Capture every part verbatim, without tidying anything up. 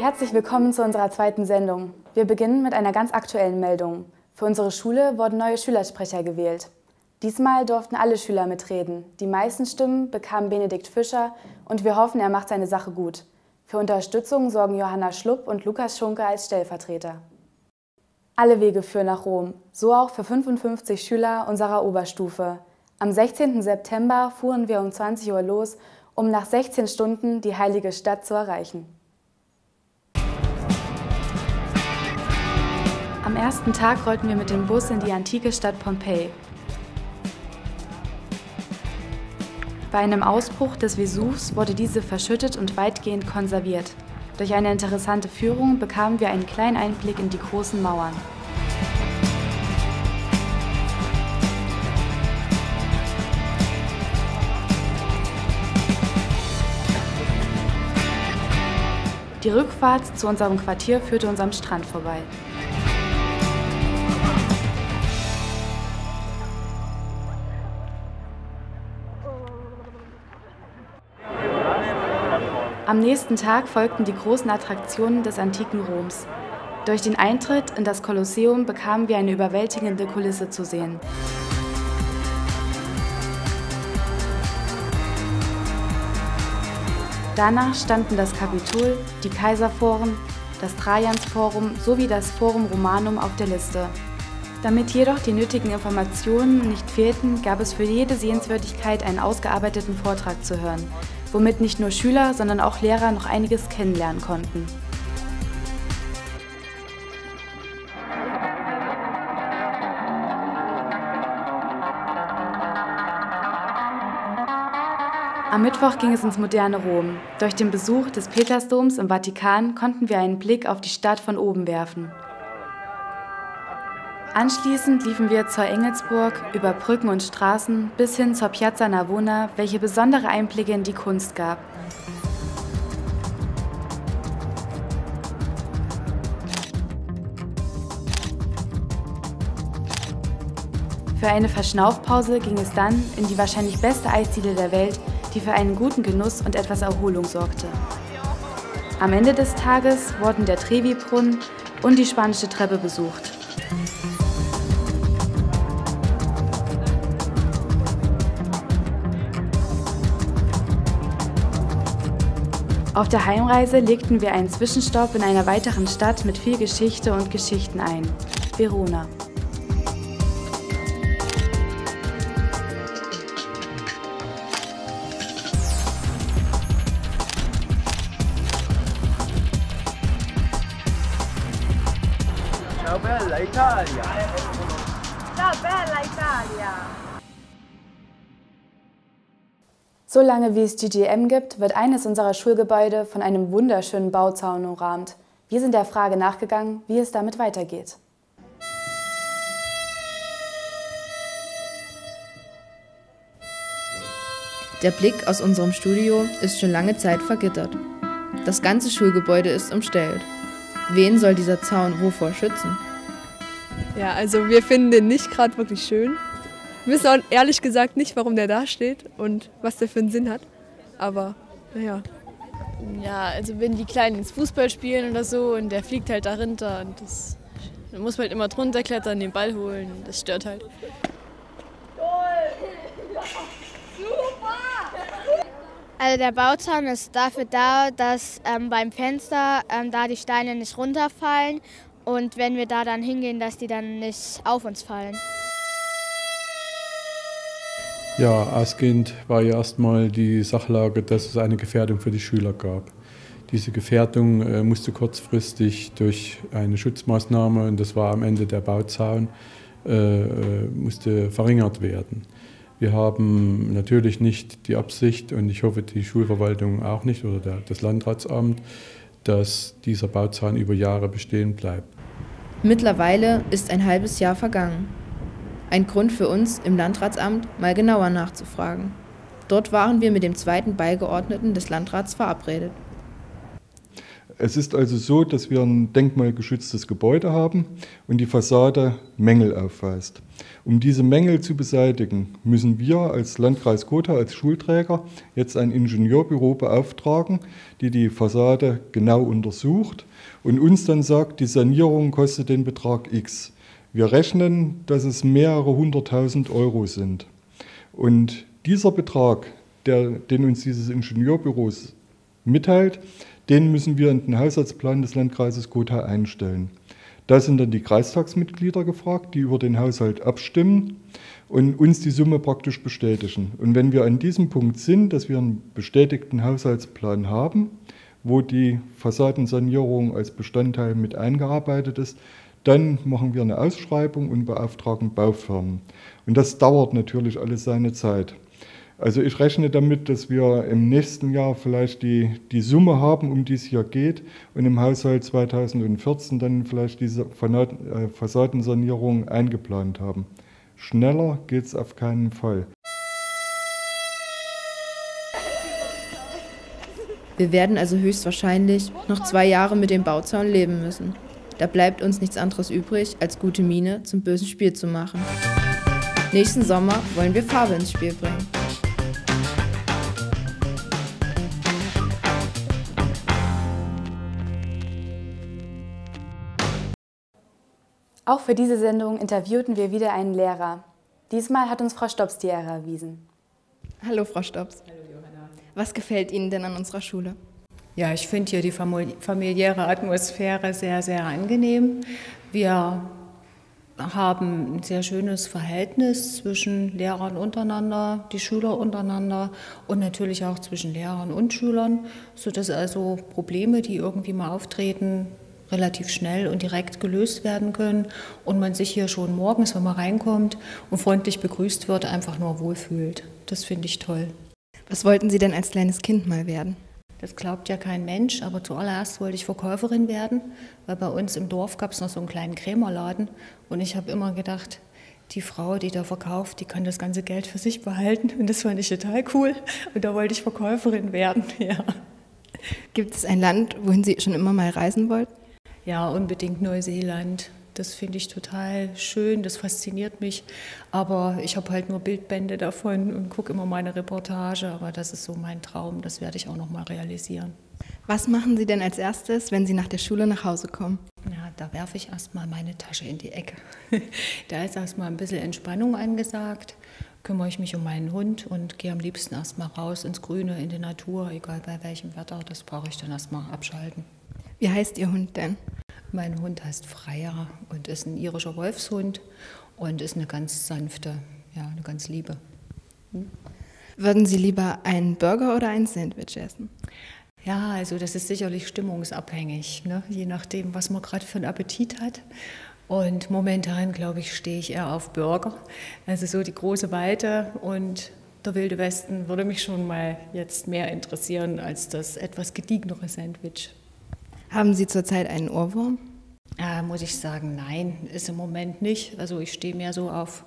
Herzlich willkommen zu unserer zweiten Sendung. Wir beginnen mit einer ganz aktuellen Meldung. Für unsere Schule wurden neue Schülersprecher gewählt. Diesmal durften alle Schüler mitreden. Die meisten Stimmen bekam Benedikt Fischer und wir hoffen, er macht seine Sache gut. Für Unterstützung sorgen Johanna Schlupp und Lukas Schunke als Stellvertreter. Alle Wege führen nach Rom, so auch für fünfundfünfzig Schüler unserer Oberstufe. Am sechzehnten September fuhren wir um zwanzig Uhr los, um nach sechzehn Stunden die heilige Stadt zu erreichen. Am ersten Tag rollten wir mit dem Bus in die antike Stadt Pompeji. Bei einem Ausbruch des Vesuvs wurde diese verschüttet und weitgehend konserviert. Durch eine interessante Führung bekamen wir einen kleinen Einblick in die großen Mauern. Die Rückfahrt zu unserem Quartier führte uns am Strand vorbei. Am nächsten Tag folgten die großen Attraktionen des antiken Roms. Durch den Eintritt in das Kolosseum bekamen wir eine überwältigende Kulisse zu sehen. Danach standen das Kapitol, die Kaiserforen, das Trajansforum sowie das Forum Romanum auf der Liste. Damit jedoch die nötigen Informationen nicht fehlten, gab es für jede Sehenswürdigkeit einen ausgearbeiteten Vortrag zu hören, womit nicht nur Schüler, sondern auch Lehrer noch einiges kennenlernen konnten. Am Mittwoch ging es ins moderne Rom. Durch den Besuch des Petersdoms im Vatikan konnten wir einen Blick auf die Stadt von oben werfen. Anschließend liefen wir zur Engelsburg, über Brücken und Straßen bis hin zur Piazza Navona, welche besondere Einblicke in die Kunst gab. Für eine Verschnaufpause ging es dann in die wahrscheinlich beste Eisdiele der Welt, die für einen guten Genuss und etwas Erholung sorgte. Am Ende des Tages wurden der Trevi-Brunnen und die Spanische Treppe besucht. Auf der Heimreise legten wir einen Zwischenstopp in einer weiteren Stadt mit viel Geschichte und Geschichten ein, Verona. Ciao bella Italia! Ciao bella Italia! Solange wie es G G M gibt, wird eines unserer Schulgebäude von einem wunderschönen Bauzaun umrahmt. Wir sind der Frage nachgegangen, wie es damit weitergeht. Der Blick aus unserem Studio ist schon lange Zeit vergittert. Das ganze Schulgebäude ist umstellt. Wen soll dieser Zaun wovor schützen? Ja, also wir finden den nicht gerade wirklich schön. Wir wissen auch ehrlich gesagt nicht, warum der da steht und was der für einen Sinn hat. Aber, naja. Ja, also wenn die Kleinen ins Fußball spielen oder so und der fliegt halt da runter und das, dann muss man halt immer drunter klettern, den Ball holen. Das stört halt. Also der Bauzaun ist dafür da, dass ähm, beim Fenster ähm, da die Steine nicht runterfallen und wenn wir da dann hingehen, dass die dann nicht auf uns fallen. Ja, ausgehend war ja erstmal die Sachlage, dass es eine Gefährdung für die Schüler gab. Diese Gefährdung äh, musste kurzfristig durch eine Schutzmaßnahme, und das war am Ende der Bauzaun, äh, musste verringert werden. Wir haben natürlich nicht die Absicht, und ich hoffe die Schulverwaltung auch nicht oder der, das Landratsamt, dass dieser Bauzaun über Jahre bestehen bleibt. Mittlerweile ist ein halbes Jahr vergangen. Ein Grund für uns im Landratsamt, mal genauer nachzufragen. Dort waren wir mit dem zweiten Beigeordneten des Landrats verabredet. Es ist also so, dass wir ein denkmalgeschütztes Gebäude haben und die Fassade Mängel aufweist. Um diese Mängel zu beseitigen, müssen wir als Landkreis Gotha, als Schulträger, jetzt ein Ingenieurbüro beauftragen, die die Fassade genau untersucht und uns dann sagt, die Sanierung kostet den Betrag X. Wir rechnen, dass es mehrere hunderttausend Euro sind. Und dieser Betrag, der, den uns dieses Ingenieurbüro mitteilt, den müssen wir in den Haushaltsplan des Landkreises Gotha einstellen. Da sind dann die Kreistagsmitglieder gefragt, die über den Haushalt abstimmen und uns die Summe praktisch bestätigen. Und wenn wir an diesem Punkt sind, dass wir einen bestätigten Haushaltsplan haben, wo die Fassadensanierung als Bestandteil mit eingearbeitet ist, dann machen wir eine Ausschreibung und beauftragen Baufirmen. Und das dauert natürlich alles seine Zeit. Also ich rechne damit, dass wir im nächsten Jahr vielleicht die, die Summe haben, um die es hier geht, und im Haushalt zweitausendvierzehn dann vielleicht diese Fassadensanierung eingeplant haben. Schneller geht es auf keinen Fall. Wir werden also höchstwahrscheinlich noch zwei Jahre mit dem Bauzaun leben müssen. Da bleibt uns nichts anderes übrig, als gute Miene zum bösen Spiel zu machen. Nächsten Sommer wollen wir Farbe ins Spiel bringen. Auch für diese Sendung interviewten wir wieder einen Lehrer. Diesmal hat uns Frau Stops die Ehre erwiesen. Hallo Frau Stops. Hallo Johanna. Was gefällt Ihnen denn an unserer Schule? Ja, ich finde hier die familiäre Atmosphäre sehr, sehr angenehm. Wir haben ein sehr schönes Verhältnis zwischen Lehrern untereinander, die Schüler untereinander und natürlich auch zwischen Lehrern und Schülern, sodass also Probleme, die irgendwie mal auftreten, relativ schnell und direkt gelöst werden können und man sich hier schon morgens, wenn man reinkommt und freundlich begrüßt wird, einfach nur wohlfühlt. Das finde ich toll. Was wollten Sie denn als kleines Kind mal werden? Das glaubt ja kein Mensch, aber zuallererst wollte ich Verkäuferin werden, weil bei uns im Dorf gab es noch so einen kleinen Krämerladen und ich habe immer gedacht, die Frau, die da verkauft, die kann das ganze Geld für sich behalten und das fand ich total cool und da wollte ich Verkäuferin werden, ja. Gibt es ein Land, wohin Sie schon immer mal reisen wollten? Ja, unbedingt Neuseeland. Das finde ich total schön, das fasziniert mich. Aber ich habe halt nur Bildbände davon und gucke immer meine Reportage. Aber das ist so mein Traum, das werde ich auch noch mal realisieren. Was machen Sie denn als erstes, wenn Sie nach der Schule nach Hause kommen? Ja, da werfe ich erstmal meine Tasche in die Ecke. Da ist erstmal ein bisschen Entspannung angesagt. Kümmere ich mich um meinen Hund und gehe am liebsten erstmal raus ins Grüne, in die Natur, egal bei welchem Wetter. Das brauche ich dann erstmal abschalten. Wie heißt Ihr Hund denn? Mein Hund heißt Freier und ist ein irischer Wolfshund und ist eine ganz sanfte, ja, eine ganz liebe. Hm? Würden Sie lieber einen Burger oder ein Sandwich essen? Ja, also das ist sicherlich stimmungsabhängig, ne? Je nachdem, was man gerade für einen Appetit hat. Und momentan, glaube ich, stehe ich eher auf Burger. Also so die große Weite und der Wilde Westen würde mich schon mal jetzt mehr interessieren als das etwas gediegenere Sandwich. Haben Sie zurzeit einen Ohrwurm? Äh, muss ich sagen, nein, ist im Moment nicht. Also ich stehe mehr so auf,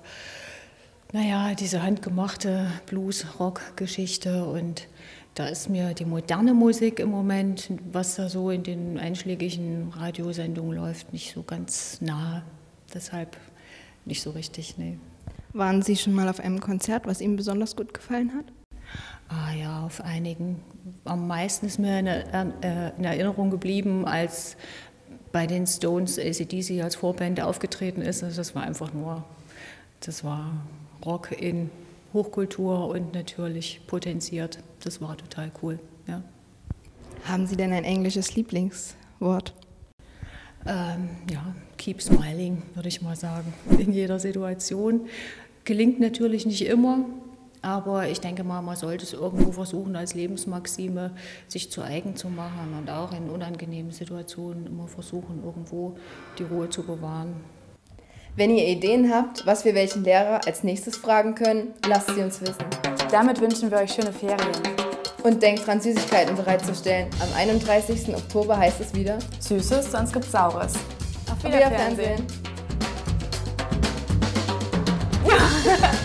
naja, diese handgemachte Blues-Rock-Geschichte und da ist mir die moderne Musik im Moment, was da so in den einschlägigen Radiosendungen läuft, nicht so ganz nah. Deshalb nicht so richtig, nee. Waren Sie schon mal auf einem Konzert, was Ihnen besonders gut gefallen hat? Ah ja, auf einigen. Am meisten ist mir in Erinnerung geblieben, als bei den Stones A C D C als Vorband aufgetreten ist. Also das war einfach nur, das war Rock in Hochkultur und natürlich potenziert. Das war total cool, ja. Haben Sie denn ein englisches Lieblingswort? Ähm, ja, keep smiling, würde ich mal sagen, in jeder Situation. Gelingt natürlich nicht immer. Aber ich denke mal, man sollte es irgendwo versuchen, als Lebensmaxime sich zu eigen zu machen und auch in unangenehmen Situationen immer versuchen, irgendwo die Ruhe zu bewahren. Wenn ihr Ideen habt, was wir welchen Lehrer als nächstes fragen können, lasst sie uns wissen. Damit wünschen wir euch schöne Ferien. Und denkt dran, Süßigkeiten bereitzustellen. Am einunddreißigsten Oktober heißt es wieder Süßes, sonst gibt's Saures. Auf Wiederfernsehen. Ja.